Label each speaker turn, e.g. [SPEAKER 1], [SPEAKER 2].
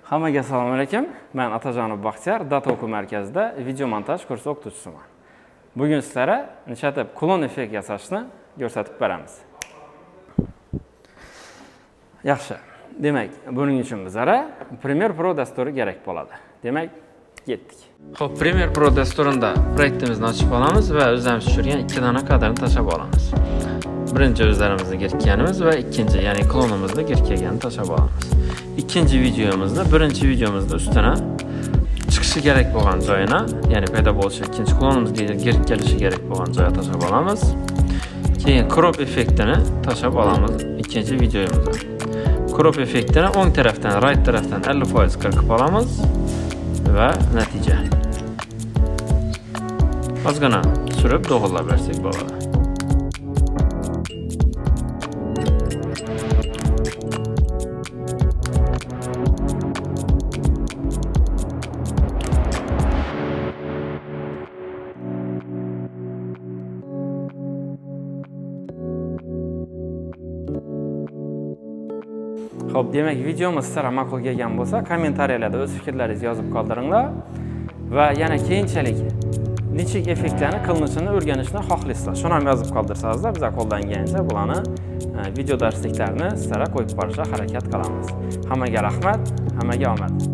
[SPEAKER 1] Hammaga assalomu alaykum. Men Atajonov Baxtiyor, Data o'quv markazida video montaj kursi o'qituvchisiman. Bugun sizlarga nishatib klon effekt yasashni ko'rsatib beramiz. Yaxshi. Demak, buning uchun bizga Premiere Pro dasturi kerak bo'ladi. Demak, ketdik. Xo'p, Premiere Pro dasturida proyektimizni ochib olamiz va o'zimiz tushirgan 2 dona kadrni tashlab olamiz. Birinchi o'zlarimizni girtganimiz va ikkinchi, ya'ni klonimizni girtganini tashlab olamiz. İkinci videomuzda, birinchi videomuzda üstüne chiqishi kerak bo'lgan joyini, ya'ni paydo bo'lishi ikkinchi klonimizga girib kelishi kerak bo'lgan joyga tashlab olamiz. Keyin crop effektini tashlab olamiz ikkinchi videomizda. Crop effektini o'ng tarafdan, right tarafdan 50% qilib olamiz va natija. Ozgina surib to'g'rilab bersak bo'ladi. Xo'p, demak, videomiz sizlarga ma'qul kelgan bo'lsa, kommentariyalarda o'z fikrlaringizni yozib qoldiringlar va yana keyinchalik nechik effektlarni qilinishini o'rganishni xohlaysizlar. Shuni ham yozib qoldirsangizlar, biz qo'ldan kelgancha bularni video darsliklarini sizlarga qo'yib borishga harakat qilamiz. Hammaga rahmat, hammaga omad.